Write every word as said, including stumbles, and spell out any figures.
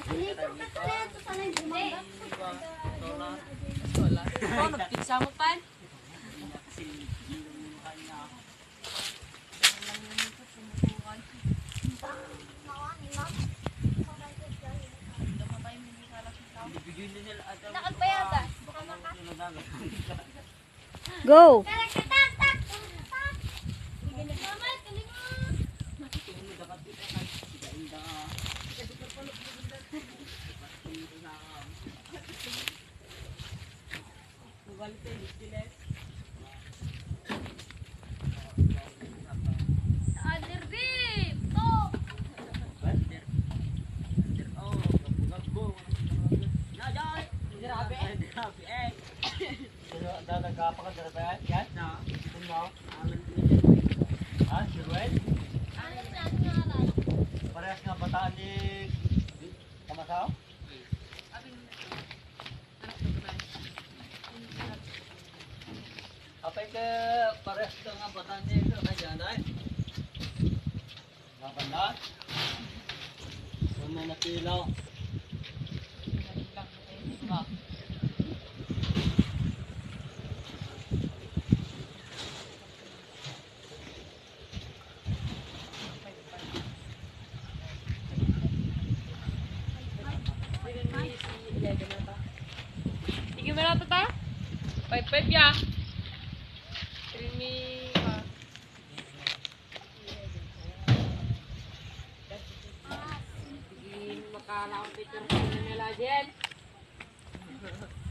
Oh, nagpiksa mo pa? Go! Parehas nga bataan di Kamasaw? Apay ke parehas ka nga bataan di ito na dyan ay? Nga banda? Kung may napilaw. Sige mo na ito ta? Five five ya. Krimi ah. Sige makalaon picture ko nila dyan.